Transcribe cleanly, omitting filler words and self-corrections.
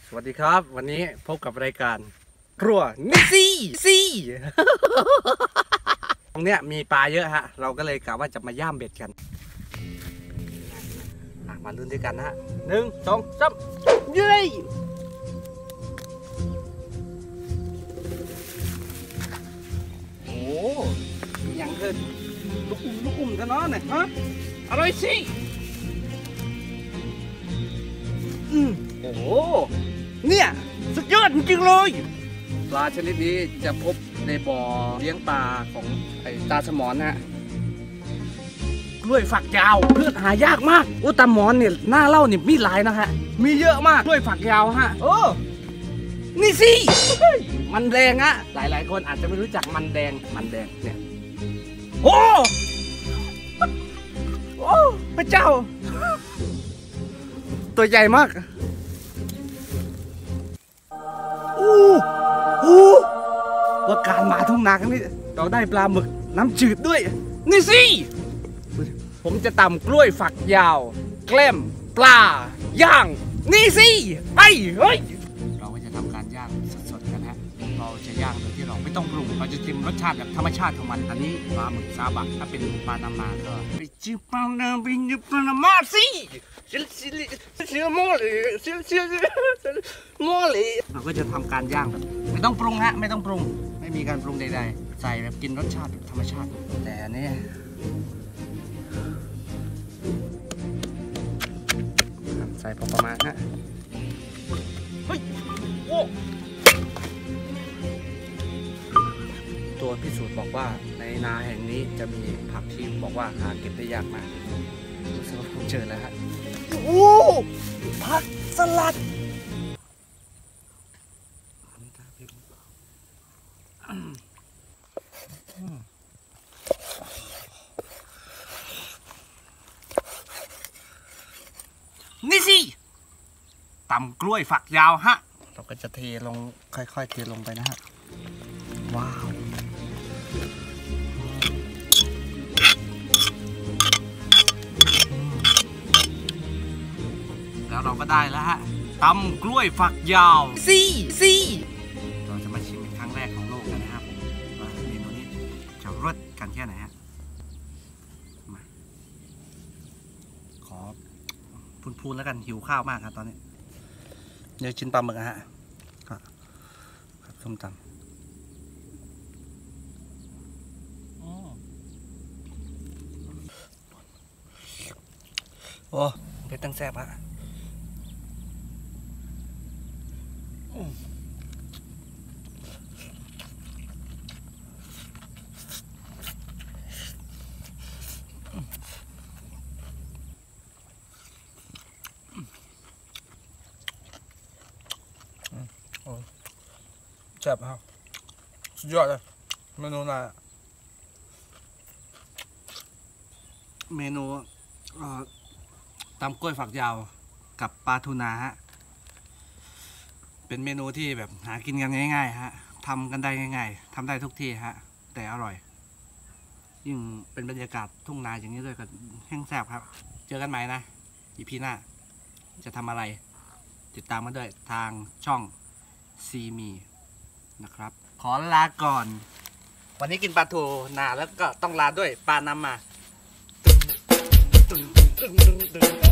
สวัสดีครับวันนี้พบกับรายการครัวนิซี่ตรงเนี้ยมีปลาเยอะฮะเราก็เลยกะว่าจะมาย่ามเบ็ดกันมาลุ้นด้วยกันฮะ1 2 3เย้โอ้ยังเกินลูกอุ่มกันเนาะเนี่ยฮะอร่อยสิโอ้โหเนี่ยสุดยอดจริงๆเลยปลาชนิดนี้จะพบในบ่อเลี้ยงปลาของไอ้ตาสมอนนะฮะกล้วยฝักยาวพืชหายากมากอุตาหมอนเนี่ยหน้าเล่าเนี่ยมีหลายนะฮะมีเยอะมากกล้วยฝักยาวฮะโอ้นี่สิมันแดงอะหลายคนอาจจะไม่รู้จักมันแดงเนี่ยโอ้พระเจ้าตัวใหญ่มากว่าการมาทุ่งนาครั้งนี้เราได้ปลาหมึกน้ำจืดด้วยนี่สิผมจะตำกล้วยฝักยาวแกล้มปลาย่างนี่สิไปเฮ้ยเราก็จะทำการย่างสดๆกันฮะเราจะย่างโดยที่เราไม่ต้องปรุงเราจะชิมรสชาติแบบธรรมชาติของมันอันนี้ปลาหมึกซาบะถ้าเป็นปลานามาก็ไปจิ้มปลานามาสิเราก็จะทำการย่างแบบไม่ต้องปรุงฮะไม่ต้องปรุงไม่มีการปรุงใดๆใส่แบบกินรสชาติแบบธรรมชาติแต่อันนี้ใส่พอประมาณฮะเฮ้ยโอ้ตัวพิสูจน์บอกว่าในนาแห่งนี้จะมีผักที่บอกว่าหาเก็บได้ยากมากรู้สึกว่าผมเจอแล้วฮะโอ้ผักสลัดนี่สิตำกล้วยฝักยาวฮะเราก็จะเทลงค่อยๆเทลงไปนะฮะว้าวแล้วเราก็ได้แล้วฮะตำกล้วยฝักยาวซี่เราจะมาชิมเป็นครั้งแรกของโลกกันนะครับว่าเมนูนี้จะรสกันแค่ไหนฮะมาขอพูนแล้วกันหิวข้าวมากครับตอนนี้เดี๋ยวชิ้นปลาหมึกนะฮะครับส้มตำโอ้เผ็ดตั้งแซ่บฮะแซ่บครับสุดยอดเลยเมนูน่ะเมนูตำกล้วยฝักยาวกับปลาทูนาฮะเป็นเมนูที่แบบหากินกันง่ายๆฮะทำกันได้ง่ายๆทำได้ทุกที่ฮะแต่อร่อยยิ่งเป็นบรรยากาศทุ่งนาอย่างนี้ด้วยก็แห้งแซ่บครับเจอกันใหม่นะEPหน้าจะทำอะไรติดตามมาด้วยทางช่องซีมีนะครับขอลาก่อนวันนี้กินปลาทูนาแล้วก็ต้องลาด้วยปลาน้ำมา